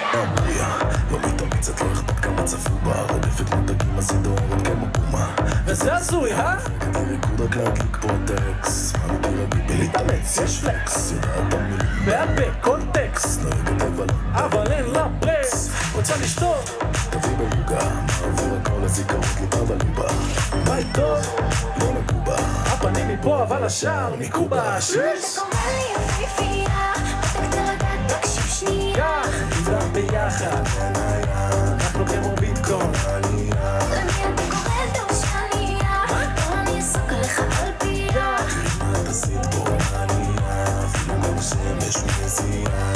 בויה, לא מתאמצת, לא אכפת כמה צפו בה, רדפת מותגים אז היא דוהרת כמו בומה. וזה הזוי, מפלגת לי ריקוד רק להדליק פה טקס, מה תירגעי בלהתאמץ, יש פלקס, יודעת המילים בעל בקונטקסט, נוהגת אבל אין לה פלקס. רוצה לשתות? תביא בלוגה, מעביר הכל הזיכרות ליבה בלובה. בית טוב, לא נגעו בה, הפנים מפה אבל השאר מקובה. שיש! אתה קורא לי יפהפייה, אתה קצת תקשיב שנייה. נבלע ביחד, אנחנו כמו ביטקוין. למי אתה קורא דורשניה? בוא אני אסוק עליך על פייה. מה תעשית פה מעלייה, אפילו גם השמש מזיעה.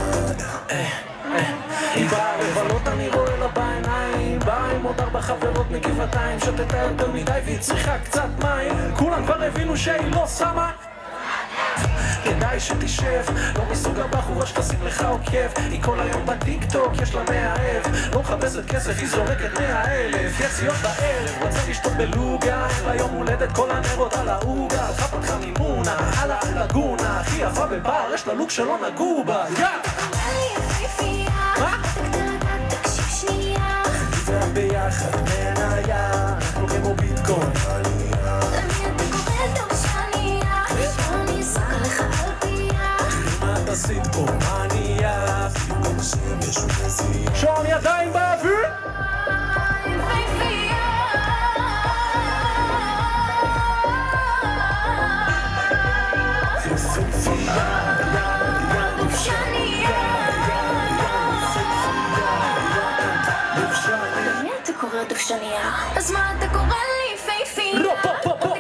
היא באה לבלות, אני רואה לה בעיניים, באה עם עוד 4 חברות מגבעתיים, שתתה יותר מדי והיא צריכה קצת מים. כולם כבר הבינו שהיא לא שמה, כדאי שתשב, לא מסוג הבחורה שתשים לך עוקב. היא כל היום בטיק טוק, יש לה מאהב, לא מחפשת כסף, היא זורקת 100,000 יציאות בערב, רוצה לשתות בלוגה, ליום הולדת כל הנרות על העוגה. הלכה פתחה מימונה, על הלגונה, הכי יפה בבר, יש לה לוק שלא נגעו בה. אתה קורא לי יפהפייה, אתה קצת תקשיב שנייה. נבלע ביחד מניה, אנחנו כמו ביטקוין. למי אתה קורא דורשניה? בוא אני אסוק עליך על פייה. מה תעשית פה מניה, אפילו גם השמש מזיעה. שעון ידיים באוויר. יפהפייה. דורשניה. למי אתה קורא דורשניה? אז מה אתה קורא לי יפהפייה? לא, פה.